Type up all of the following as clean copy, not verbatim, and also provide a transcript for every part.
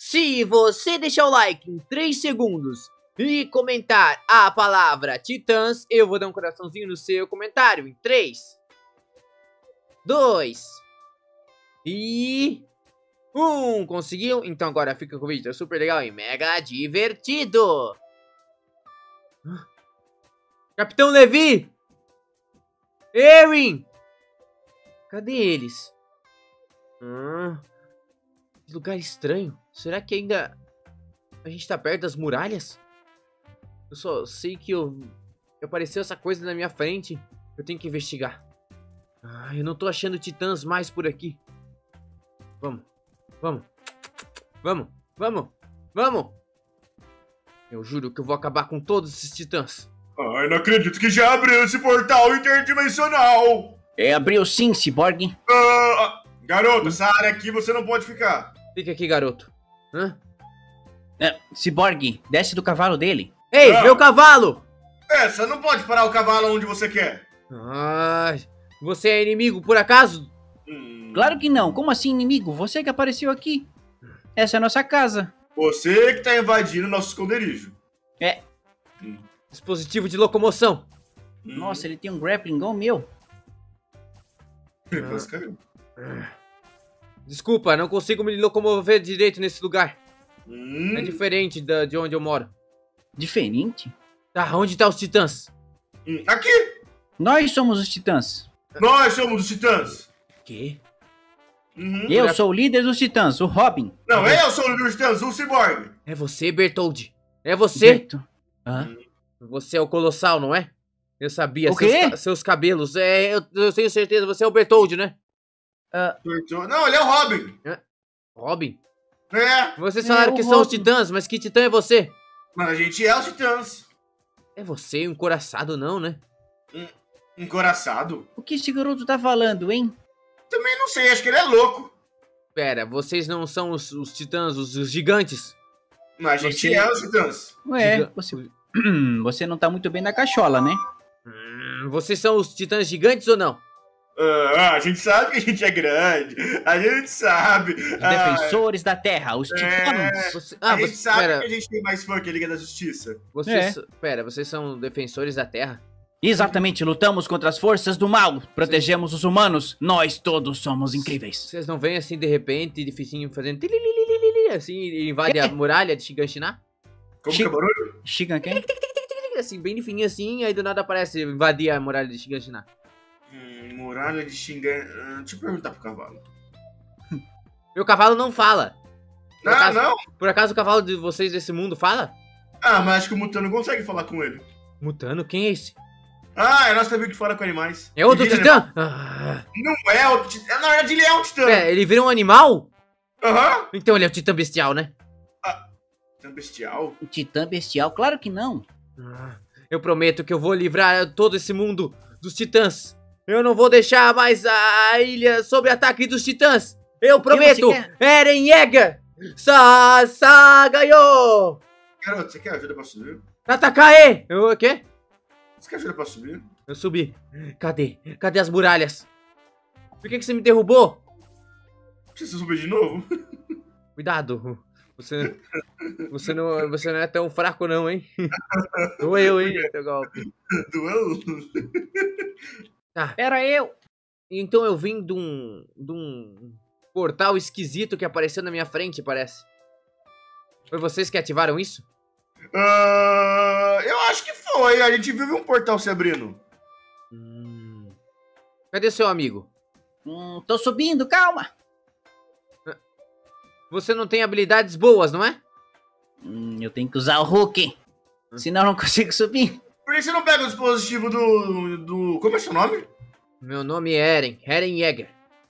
Se você deixar o like em 3 segundos e comentar a palavra Titãs, eu vou dar um coraçãozinho no seu comentário. Em 3, 2 e 1. Conseguiu? Então agora fica com o vídeo super legal e mega divertido. Capitão Levi! Erin! Cadê eles? Que lugar estranho. Será que ainda a gente tá perto das muralhas? Eu só sei que apareceu essa coisa na minha frente. Eu tenho que investigar. Eu não tô achando titãs mais por aqui. Vamos. Eu juro que eu vou acabar com todos esses titãs. Ai, não acredito que já abriu esse portal interdimensional. Abriu sim, Cyborg. Garoto, essa área aqui você não pode ficar. Fica aqui, garoto. Cyborg, desce do cavalo dele. Ei, meu cavalo! Você não pode parar o cavalo onde você quer. Você é inimigo, por acaso? Claro que não. Como assim, inimigo? Você que apareceu aqui. Essa é a nossa casa. Você que tá invadindo nosso esconderijo. Dispositivo de locomoção. Nossa, ele tem um grappling igual o meu. Quase caiu. Desculpa, não consigo me locomover direito nesse lugar. É diferente de onde eu moro. Diferente? Tá, onde tá os titãs? Aqui! Nós somos os titãs. Nós somos os titãs. Quê? Eu sou o líder dos titãs, o Robin. Não, eu sou o líder dos titãs, o Cyborg. É você, Bertoldi. É você? Certo. Você é o Colossal, não é? Eu sabia. O quê? Seus cabelos. Eu tenho certeza. Você é o Bertoldi, né? Não, ele é o Robin. Robin? Vocês É, falaram o que são os Robin. titãs, mas que titã é você? Mas a gente é os titãs. É você, um encoraçado não, né? Encoraçado? O que esse garoto tá falando, hein? Também não sei, acho que ele é louco. Pera, vocês não são os titãs, os gigantes? Mas a gente é os titãs. Ué, você não tá muito bem na cachola, né? Vocês são os titãs gigantes ou não? A gente sabe que a gente é grande. A gente sabe. Os defensores da terra, os titãs. A gente sabe pera, que a gente tem mais fã que a Liga da Justiça. Vocês são defensores da Terra? Exatamente, lutamos contra as forças do mal, protegemos os humanos, nós todos somos incríveis. Vocês não vêm assim de repente, dificinho, fazendo tililililili, assim, e invade a muralha de Shiganshina? Como que é o barulho? Shigan quem? Assim, bem de fininho assim, aí do nada aparece invadir a muralha de Shiganshina. Muralha de Shingan. Deixa eu perguntar pro cavalo. Meu cavalo não fala. Não? Por acaso o cavalo de vocês desse mundo fala? Mas acho que o Mutano consegue falar com ele. Mutano? Quem é esse? É nosso amigo que fala com animais. É outro Ele titã? Não é outro titã. Na verdade, ele é um titã. Ele vira um animal? Então ele é o titã bestial, né? Titã bestial? O titã bestial? Claro que não. Eu prometo que eu vou livrar todo esse mundo dos titãs. Eu não vou deixar mais a ilha sob ataque dos titãs. Eu prometo. Eren Yeager. Sasagayo. Garoto, você quer ajuda pra subir? Tatakae. O quê? Você quer ajuda pra subir? Eu subi. Cadê? Cadê as muralhas? Por que você me derrubou? Precisa subir de novo? Cuidado. Você não é tão fraco não, hein? Doeu, hein? Teu golpe. Doeu? Tá. Era eu. Então eu vim de um portal esquisito que apareceu na minha frente, parece. Foi vocês que ativaram isso? Eu acho que foi. A gente viu um portal se abrindo. Cadê seu amigo? Tô subindo, calma. Você não tem habilidades boas, não é? Eu tenho que usar o Hulk. Senão eu não consigo subir. Por que você não pega o dispositivo do... Como é seu nome? Meu nome é Eren Yeager.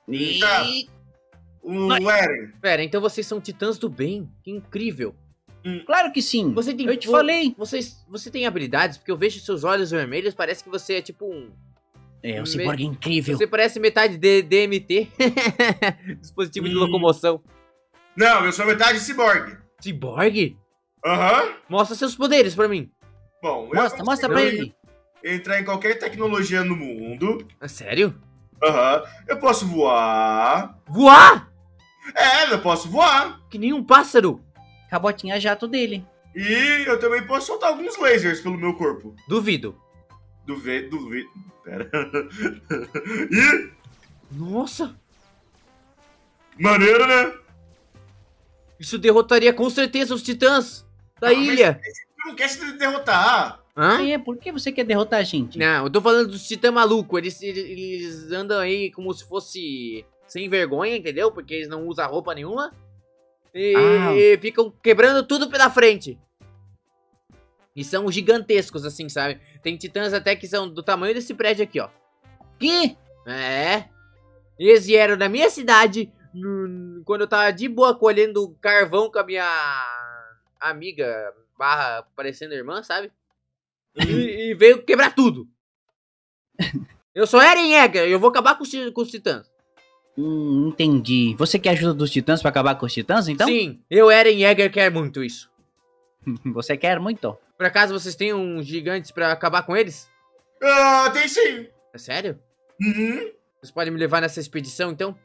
O Eren. Pera, então vocês são titãs do bem. Que incrível. Claro que sim. Eu te falei. Você tem habilidades? Porque eu vejo seus olhos vermelhos, parece que você é tipo um... o Cyborg é incrível. Você parece metade de DMT. Dispositivo de locomoção. Não, eu sou metade Cyborg. Cyborg? Mostra seus poderes pra mim. Bom, mostra pra ele. Entrar em qualquer tecnologia no mundo. Sério? Eu posso voar. Voar? Eu posso voar. Que nem um pássaro. Com a botinha jato dele. E eu também posso soltar alguns lasers pelo meu corpo. Duvido. Duvido. Pera. E... Nossa, maneiro, né? isso derrotaria com certeza os titãs da mas ilha. Você não quer se derrotar. Hã? Por que você quer derrotar a gente? Não, eu tô falando dos titãs malucos. Eles andam aí como se fosse sem vergonha, entendeu? Porque eles não usam roupa nenhuma. E ficam quebrando tudo pela frente. E são gigantescos, assim, sabe? Tem titãs até que são do tamanho desse prédio aqui, ó. Que? É. Eles vieram da minha cidade quando eu tava de boa colhendo carvão com a minha amiga barra parecendo irmã, sabe? E veio quebrar tudo. Eu sou Eren Yeager, eu vou acabar com os titãs. Entendi. Você quer ajuda dos titãs pra acabar com os titãs, então? Sim, eu, Eren Yeager, quero muito isso. Você quer muito? Por acaso vocês têm uns gigantes pra acabar com eles? Ah, tem sim. É sério? Uhum. Vocês podem me levar nessa expedição, então?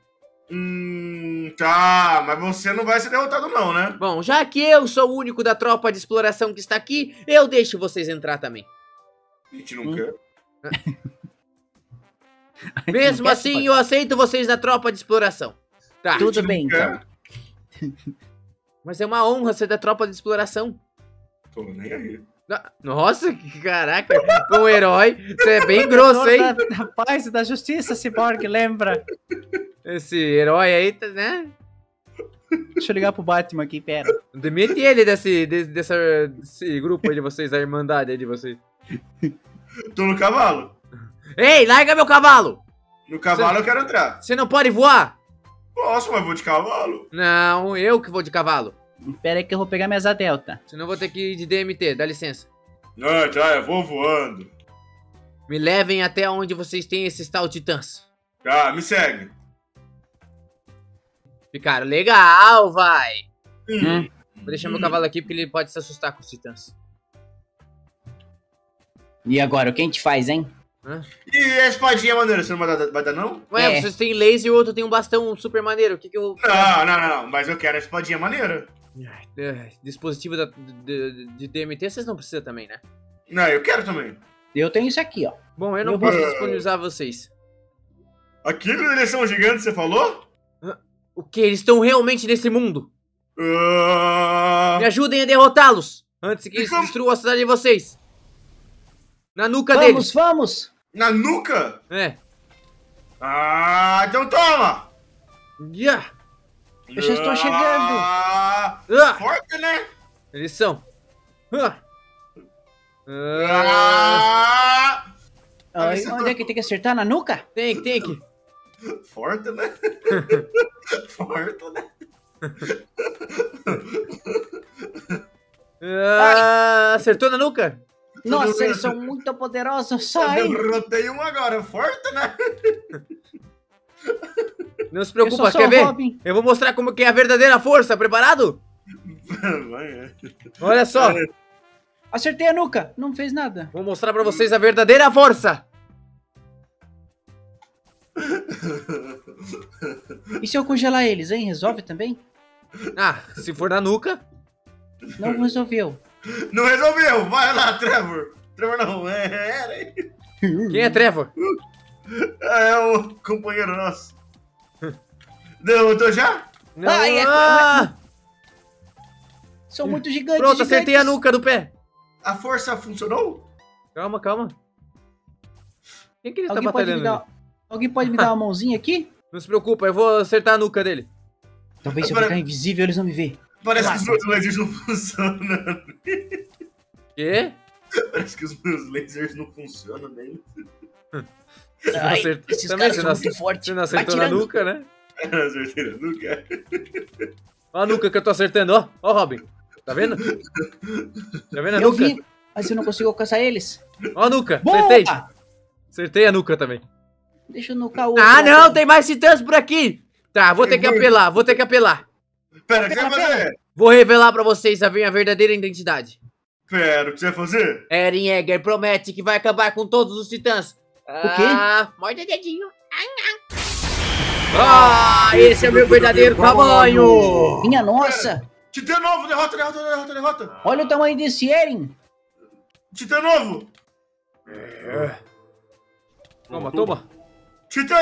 Tá, mas você não vai ser derrotado não, né? Bom, já que eu sou o único da tropa de exploração que está aqui, eu deixo vocês entrar também. A gente não quer. Mesmo assim, eu aceito vocês na tropa de exploração. Tá. Tudo bem, quer. então. Mas é uma honra ser da tropa de exploração. Tô nem aí. Nossa, caraca, foi um herói. Você é bem grosso, hein? Da paz e da justiça, Cyborg, lembra? Esse herói aí, né? Deixa eu ligar pro Batman aqui, pera. Demite ele desse grupo aí de vocês, da irmandade aí de vocês. Tô no cavalo. Ei, larga meu cavalo! No cavalo eu quero entrar. Você não pode voar? Posso, mas vou de cavalo. Não, eu que vou de cavalo. Pera aí que eu vou pegar minha asa delta. Senão eu vou ter que ir de DMT, dá licença. Ah, tá, eu vou voando. Me levem até onde vocês têm esses tal titãs. Tá, me segue. Ficaram legal, vai. Hum. Vou deixar meu cavalo aqui porque ele pode se assustar com os titãs. E agora, o que a gente faz, hein? E a espadinha maneira, você não vai dar não? Ué, É. vocês têm laser e o outro tem um bastão super maneiro. O que que eu... Não, mas eu quero a espadinha maneira. Dispositivo de DMT vocês não precisam também, né? Não, eu quero também. Eu tenho isso aqui, ó. Bom, eu não Eu posso vou- disponibilizar vocês. Aquilo eles são gigantes, você falou? O que? Eles estão realmente nesse mundo? Ah, Me ajudem a derrotá-los antes que eles como? destruam a cidade de vocês. Na nuca Vamos, deles. vamos! na nuca? É. Ah, então toma! Yeah. Eu já estou chegando. Ah, Ah. forte, né? Eles são. Ah. Ah. Ah, Ai, onde é que tem que acertar? Na nuca? Tem que. forte, né? Forte, né? Acertou na nuca? Nossa, eles são muito poderosos. Eu Sai! derrotei um agora, forte, né? Não se Eu preocupa, sou só quer o ver? Robin. Eu vou mostrar como que é a verdadeira força. Preparado? Vai, Olha só. Acertei a nuca. Não fez nada. Vou mostrar pra vocês a verdadeira força. E se eu congelar eles, hein? Resolve também? Ah, se for na nuca. Não resolveu. Não resolveu, vai lá, Trevor. Trevor não, era ele. Quem é Trevor? É o companheiro nosso. Derrotou já? Não. Ai, é- Ah, São muito gigantes. pronto, acertei a gigantes. nuca do pé. A força funcionou? Calma, calma. Quem que ele tá Alguém pode, me batalhando? dar... Alguém pode me dar uma mãozinha aqui? Não se preocupa, eu vou acertar a nuca dele. Talvez se eu ficar invisível eles não me vêem. Parece que Nossa. os meus lasers não funcionam. Quê? Parece que os meus lasers não funcionam nele. Ai, acertou- esses também caras você são não muito fortes. Você não Vai acertou na tirando. nuca, né? Acertei na nuca. Olha a nuca que eu tô acertando, ó. Ó, Robin. Tá vendo? Tá vendo a Eu nuca? vi, mas eu não consigo alcançar eles. Ó a nuca. Boa! Acertei. Acertei a nuca também. Deixa eu nucar o outro. Ah, lá não, também. tem mais titãs por aqui. Tá, vou ter que apelar, vou ter que apelar. Pera, o que você vai Pera, fazer? Vou revelar pra vocês a minha verdadeira identidade. Pera, o que você vai fazer? Eren Yeager promete que vai acabar com todos os titãs. O quê? Morde o dedinho. Ah, esse é o meu verdadeiro tamanho. Minha nossa! Titã novo, derrota. Olha o tamanho desse Eren. Titã novo. Toma. Titã.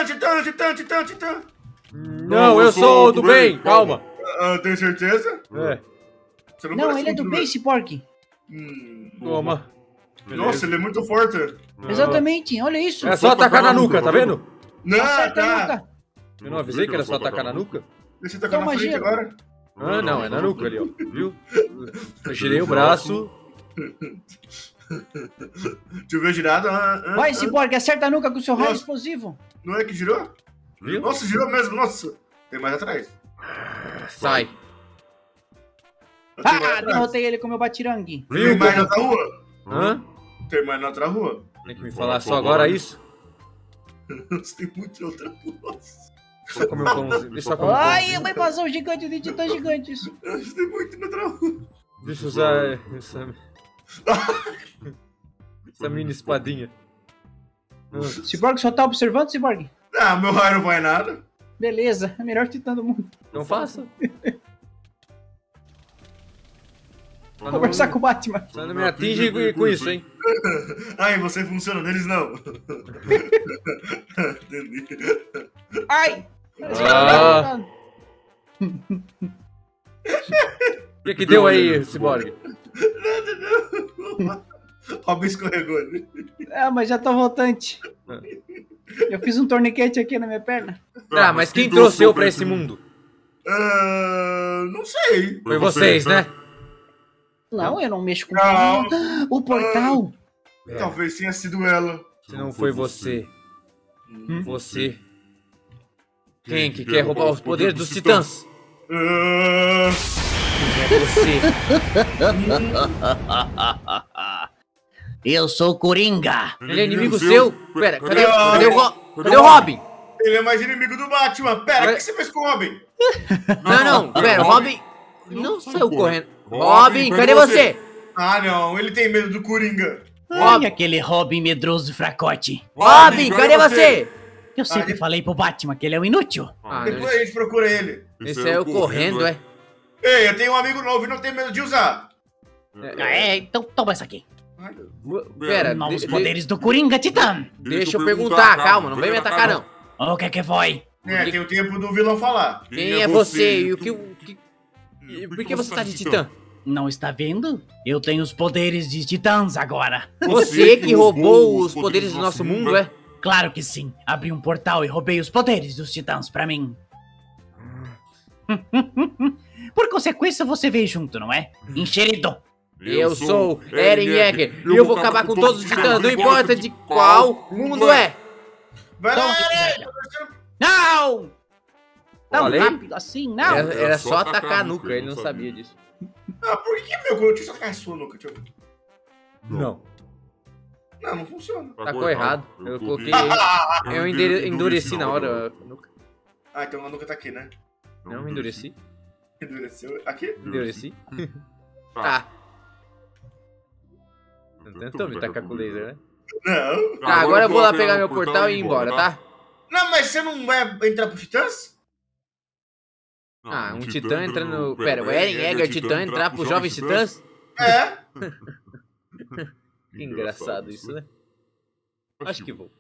Não, eu sou do bem, calma. Tem certeza? É, Você Não, parece ele é do muito bem, Cyborg. toma. Nossa, ele é muito forte. Exatamente, olha isso. É só atacar na nuca, tá vendo? Não, Acerta tá. nunca. Eu não avisei que era só atacar na nuca? Deixa eu tacar na frente magia. agora. Ah, não, é na nuca ali, ó. Viu? Eu girei o braço. Deixa eu ver girado. Vai, Cyborg, acerta a nuca com o seu raio Nossa. explosivo. Não é que girou? Viu? Nossa, girou mesmo, nossa. Tem mais atrás. Sai. Tem mais Ah, atrás. derrotei ele com meu batirangue. Tem Viu? mais na outra rua? Hã? Tem mais na outra rua? Tem que me falar só agora isso? Nossa, tem muito na outra rua. Deixa eu comer um pãozinho. Deixa eu comer um Ai, pãozinho. uma invasão gigante de titãs gigantes. Nossa, tem muito na outra rua. Deixa eu usar essa mini espadinha. Cyborg só tá observando, Cyborg? Ah, meu raio não vai nada. Beleza, é o melhor titã do mundo. Não faça. Vou conversar com o Batman. Só não me atinge com isso, hein? Ai, você funciona, neles não. Entendi. Ai! Ah. O que deu aí, Cyborg? Robin escorregou ali. Ah, mas já tô voltante. Eu fiz um torniquete aqui na minha perna. Ah, mas quem trouxe eu pra esse mundo? Não sei. Foi vocês, né? Não, eu não mexo com Não. o portal. Talvez tenha sido ela. Se não foi você. Você. Quem que quer roubar os poderes dos titãs? Ah, É você. Eu sou Coringa. Ele é inimigo seu? Pera, cadê o Robin? ele é mais inimigo do Batman. Pera, o Mas- que você fez com o Robin? Não, pera, o Robin não saiu correndo. Robin, cadê você? Ah, não. Ele tem medo do Coringa. Ai, aquele Robin medroso e fracote. Robin, cadê você? Eu sempre falei pro Batman que ele é um inútil. Ah, Depois a gente procura ele. esse saiu correndo, é? Ei, eu tenho um amigo novo e não tenho medo de usar. Então toma isso aqui. Pera, Novos poderes do Coringa Titã. deixa eu perguntar, calma, não vem me atacar não. O que que foi? Tem o tempo do vilão falar. Quem é você e por que você tá de titã? Não está vendo? Eu tenho os poderes de titãs agora. Você que roubou os poderes do nosso mundo, é? Claro que sim. Abri um portal e roubei os poderes dos titãs pra mim. Por consequência, você veio junto, não é? Enxerido. Eu sou Eren Yeager e eu vou acabar com todos os titãs, não importa de qual mundo é. Vai lá, Então, Eren! Não! Tão Falei? rápido assim, não. Era só atacar a nuca, ele não sabia disso. Ah, por que meu? Deixa eu sacar a sua nuca, deixa eu ver. Não, Não funciona. tacou errado. Eu coloquei. Eu endureci na hora a nuca. Ah, então a nuca tá aqui, né? Não, endureci. Endureceu. Aqui? Endureci. Tá. Não tentou me tacar com o laser, né? Não. Tá, agora eu vou lá pegar meu portal e ir embora, tá? Não, mas você não vai entrar pro Titãs? Ah, um titã entrando. Pera, o Eren Yeager titã entrar pros jovens titãs? É. Que engraçado isso, né? Acho que vou.